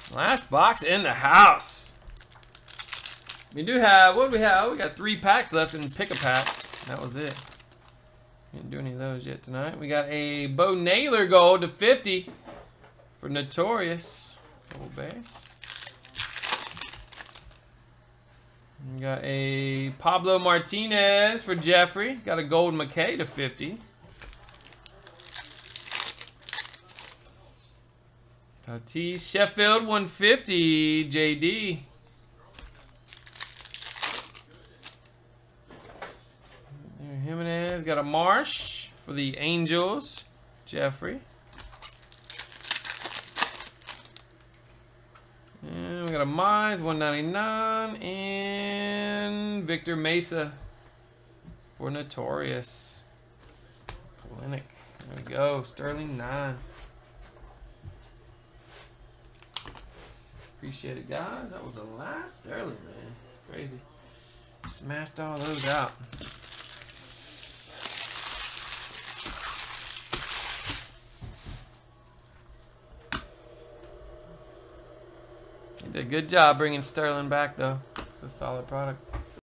Last box in the house. We do have, what do we have? We got 3 packs left in Pick a Pack. That was it. Didn't do any of those yet tonight. We got a Bo Naylor gold to 50 for Notorious. Double base. We got a Pablo Martinez for Jeffrey. Got a gold McKay to 50. Tatis Sheffield 150 JD. Jimenez got a Marsh for the Angels. Jeffrey. And we got a Mize 199 and Victor Mesa for Notorious. Clinic. There we go. Sterling 9. Appreciate it, guys. That was the last Sterling, man. Crazy. Smashed all those out. You did a good job bringing Sterling back, though. It's a solid product.